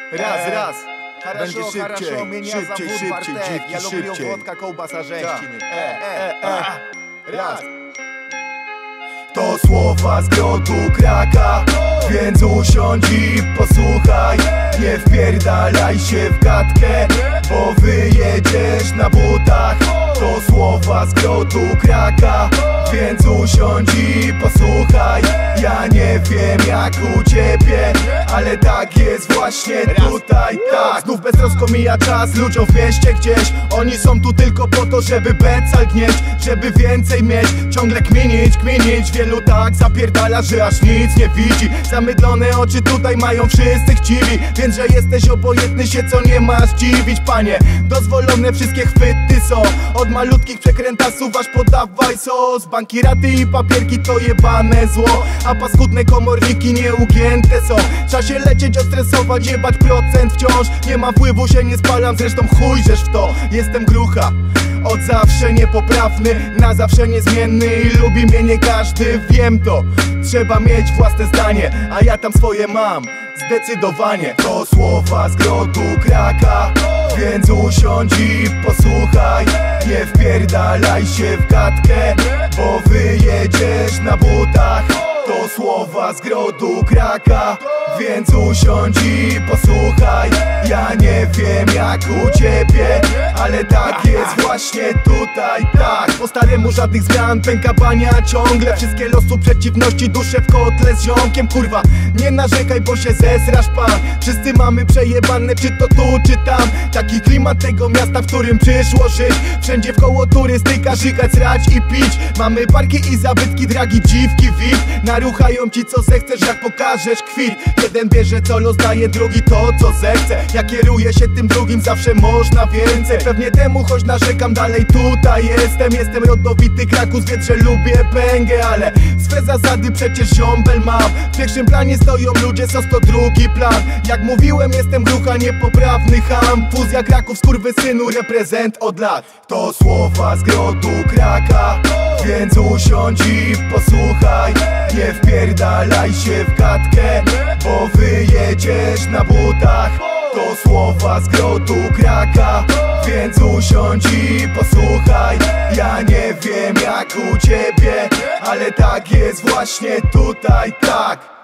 Raz. Będzie szybciej, szybciej, ja lubię wodka, kołbasa, rzęściny. Raz. To słowa z grodu kraka, więc usiądź i posłuchaj. Nie wpierdalaj się w gadkę, bo wyjedziesz na butach. To słowa z grodu kraka, więc usiądź i posłuchaj. Ja nie wiem jak u ciebie, ale tak jest właśnie tutaj, tak. Znów beztrosko mija czas ludziom w mieście gdzieś. Oni są tu tylko po to, żeby becal gnieść, żeby więcej mieć, ciągle kminić. Wielu tak zapierdala, że aż nic nie widzi. Zamydlone oczy tutaj mają wszyscy chciwi, więc że jesteś obojętny się co nie masz dziwić, panie. Dozwolone wszystkie chwyty są, od malutkich przekrętasów aż podawaj sos. Banki, raty i papierki to jebane zło, a paskudne komorniki nieugięte są. Trzeba się lecieć, odstresować, jebać procent wciąż. Nie ma wpływu, się nie spalam, zresztą chuj żeż w to. Jestem grucha, od zawsze niepoprawny, na zawsze niezmienny i lubi mnie nie każdy, wiem to. Trzeba mieć własne zdanie, a ja tam swoje mam, zdecydowanie. To słowa z grodu kraka, więc usiądź i posłuchaj. Nie wpierdalaj się w gadkę, bo wyjedziesz na butach. To słowa z grodu kraka, więc usiądź i posłuchaj. Ja nie wiem jak u ciebie, ale tak jest właśnie tutaj, tak. Po staremu żadnych zmian, pęka bania ciągle. Wszystkie losu przeciwności, dusze w kotle z ziomkiem. Kurwa, nie narzekaj, bo się zesrasz pan. Wszyscy mamy przejebane, czy to tu, czy tam. Taki klimat tego miasta, w którym przyszło żyć. Wszędzie wkoło turystyka, żygać, srać i pić. Mamy parki i zabytki, dragi, dziwki, VIP. Naruchają ci co zechcesz, jak pokażesz kwit. Jeden bierze co los, daje drugi to co zechce. Ja kieruję się tym drugim, zawsze można więcej. Pewnie temu choć narzekam, dalej tutaj jestem rodowity Krakus, więc że lubię pęgę, ale swe zasady przecież ziombel mam. W pierwszym planie stoją ludzie, sos to drugi plan. Jak mówiłem, jestem grucha, niepoprawny ham. Fuzja Kraków, skurwysynu, reprezent od lat. To słowa z grodu kraka, więc usiądź i posłuchaj. Nie wpierdalaj się w gadkę, bo wyjedziesz na butach. To słowa z grodu kraka, więc usiądź i posłuchaj. Ja nie wiem jak u ciebie, ale tak jest właśnie tutaj, tak.